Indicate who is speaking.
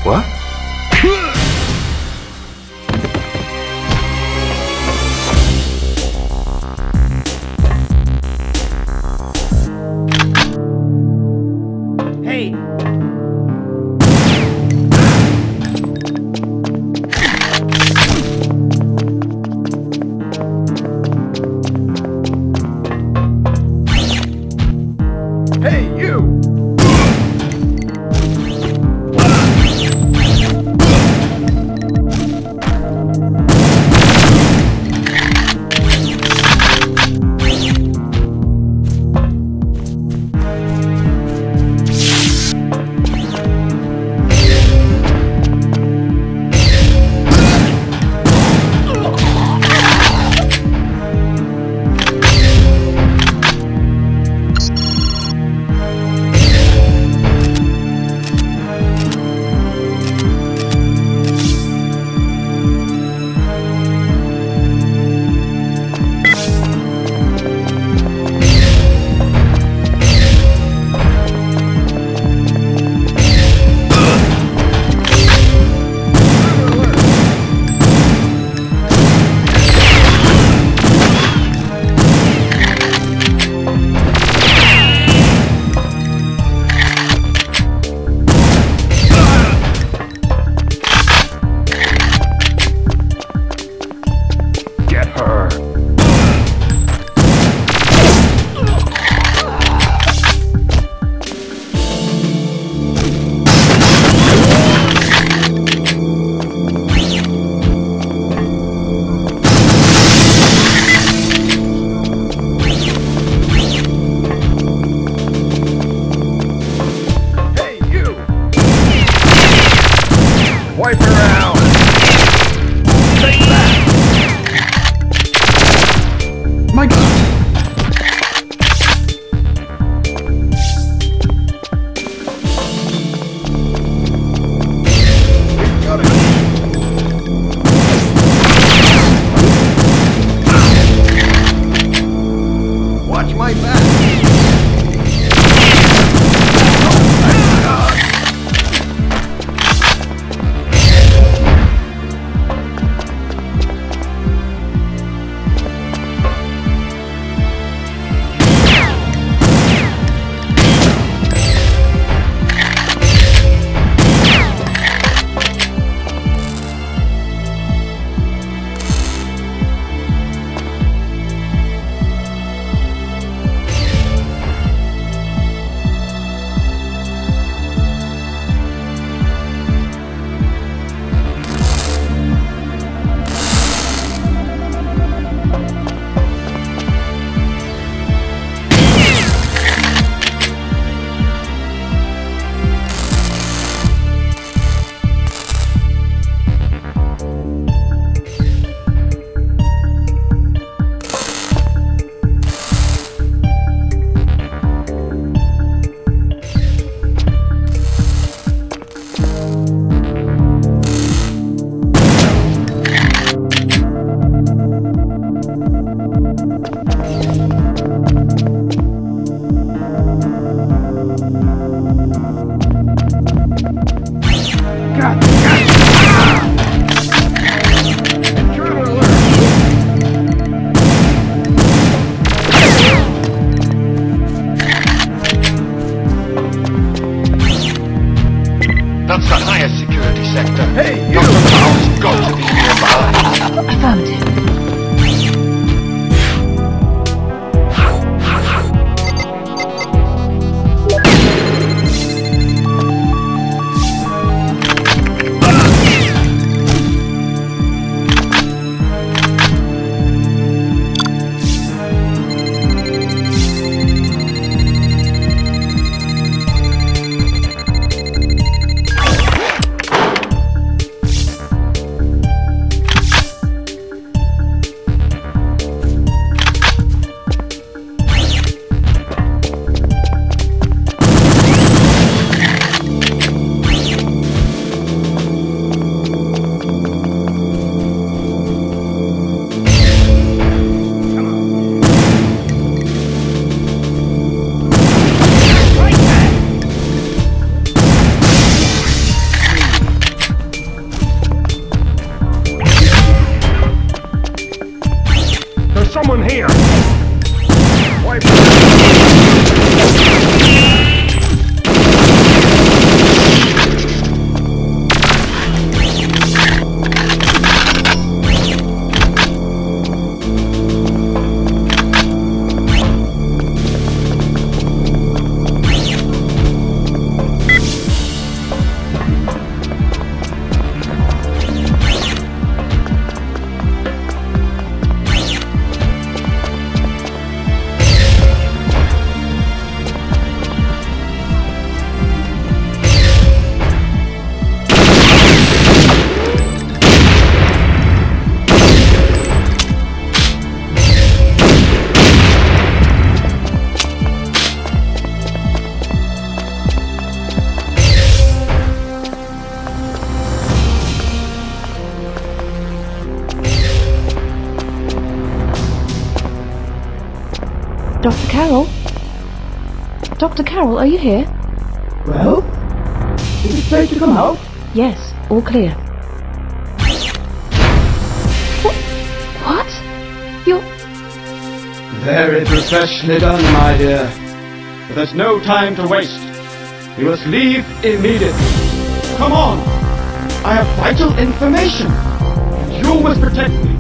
Speaker 1: What?
Speaker 2: Hey! Hey, you! Wipe her out! Take that!
Speaker 1: My God!
Speaker 2: Got it! Watch my back!
Speaker 3: That's the highest security sector.
Speaker 2: Hey, you!
Speaker 3: Dr. Powell's got to be nearby.
Speaker 4: Affirmative.
Speaker 1: Dr. Carroll? Dr. Carroll, are you here?
Speaker 5: Well? Is it safe to come out?
Speaker 1: Yes, all clear. What? You're...
Speaker 5: Very professionally done, my dear. But there's no time to waste. You must leave immediately. Come on! I have vital information. You must protect me.